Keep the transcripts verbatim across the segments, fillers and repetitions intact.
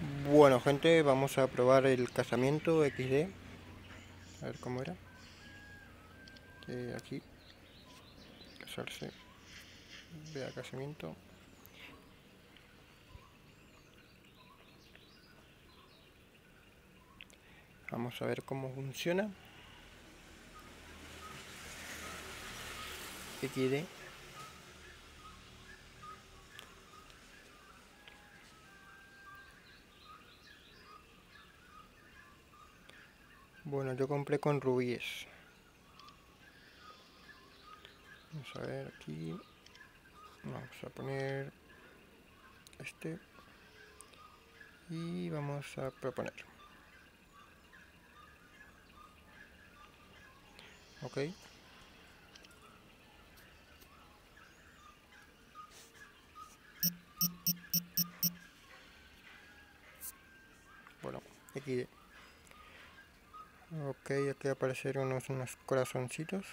Bueno, gente, vamos a probar el casamiento equis de. A ver cómo era. Eh, aquí. Casarse. Vea casamiento. Vamos a ver cómo funciona. equis de. Bueno, yo compré con rubíes. Vamos a ver aquí. Vamos a poner este. Y vamos a proponer. Ok. Bueno, equis de. Ok, aquí aparecieron unos, unos corazoncitos.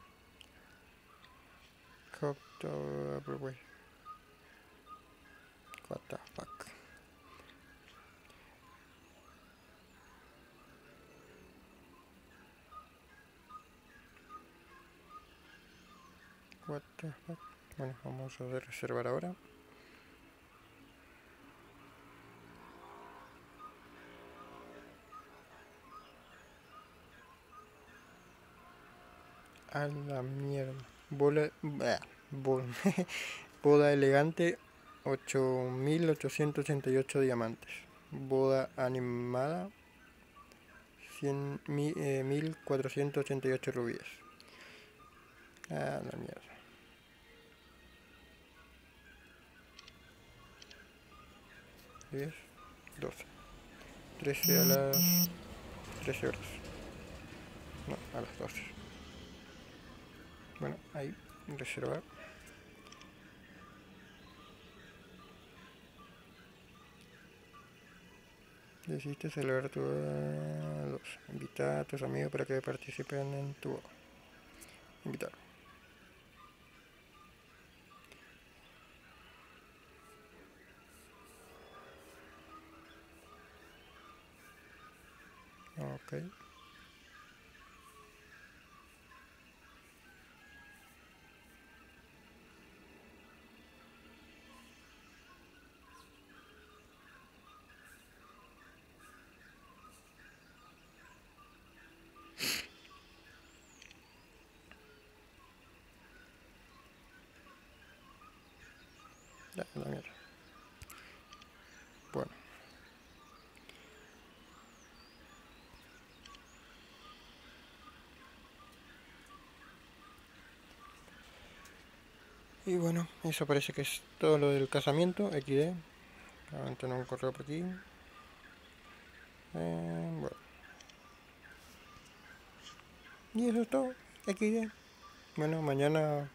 What the fuck. What the fuck. Bueno, vamos a reservar ahora. A la mierda. Bola. Bah, bola, boda elegante. ocho mil ochocientos ochenta y ocho diamantes. Boda animada. cien, eh, mil cuatrocientos ochenta y ocho rubíes. A la mierda. diez, doce. trece a las trece horas. No, a las doce. Bueno, ahí, reservar. Decidiste celebrar tu boda. Invita a tus amigos para que participen en tu boda. Invitar. Ok. Ya, la mierda. Bueno. Y bueno, eso parece que es todo lo del casamiento, equis de. Vamos a tener un correo por aquí. Eh, bueno. Y eso es todo, equis de. Bueno, mañana...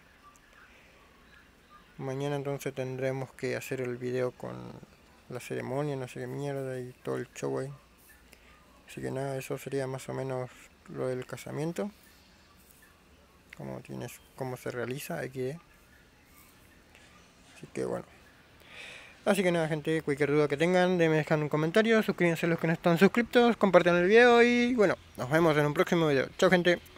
Mañana entonces tendremos que hacer el video con la ceremonia, no sé qué mierda y todo el show ahí. Así que nada, eso sería más o menos lo del casamiento. Cómo, tienes, cómo se realiza, equis de. Así que bueno. Así que nada, gente, cualquier duda que tengan, déjenme dejar un comentario, suscríbanse los que no están suscriptos, compartan el video y bueno, nos vemos en un próximo video. Chao, gente.